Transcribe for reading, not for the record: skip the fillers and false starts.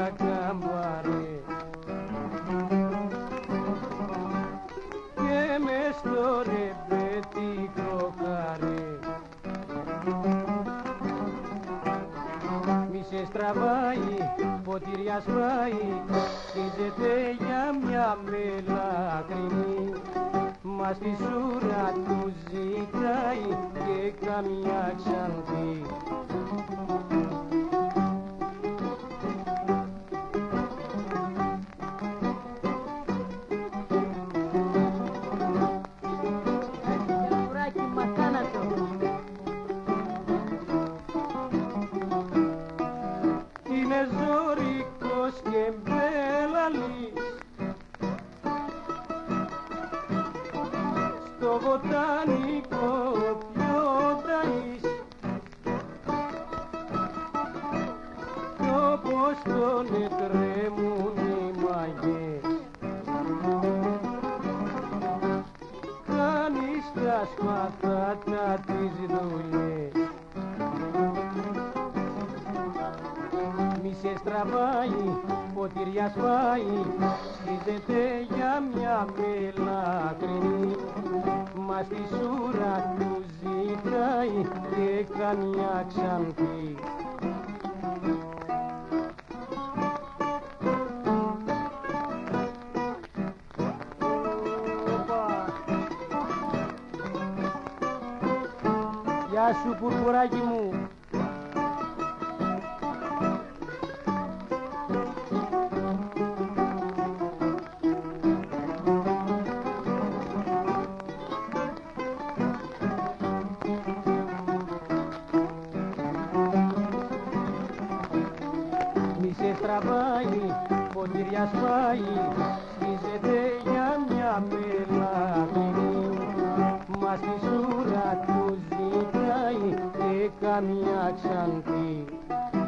καμπάρε και μες στο ρεμπέτικο χαρέ μη σε στραβάει, ποτήρια σπάει, σκίζεται για μια μελακρινή μα στη σούρα του ζητάει και καμιά ξανθή. Είναι ζωρικός και μπέλαλης στο βοτανικό πιόταης κι όπως τον ετρέμουν οι μαγιές κάνει στα σπαθάτα τις δουλειές. Μη σε στραβάει, ποτήρια σπάει, σκίζεται για μια μελακρινή μα στη σούρα του ζητάει και καμιά ξανθή. Γεια σου πουρπουράκι μου. Μη σε στραβάει, ποτήρια σπάει, σκίζεται για μια μελακρινή μα στη σούρα του ζητάει και καμιά ξανθή.